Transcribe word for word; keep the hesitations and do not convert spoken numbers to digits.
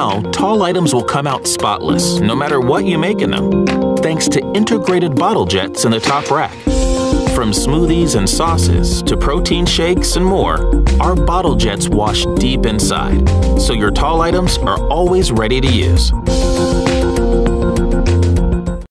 Now, tall items will come out spotless, no matter what you make in them, thanks to integrated bottle jets in the top rack. From smoothies and sauces to protein shakes and more, our bottle jets wash deep inside, so your tall items are always ready to use.